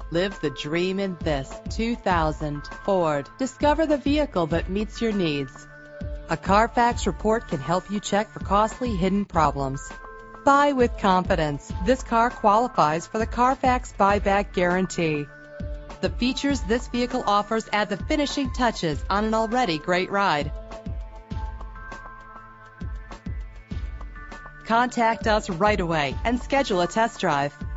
Live the dream in this 2000 Ford. Discover the vehicle that meets your needs. A Carfax report can help you check for costly hidden problems. Buy with confidence. This car qualifies for the Carfax buyback guarantee. The features this vehicle offers add the finishing touches on an already great ride. Contact us right away and schedule a test drive.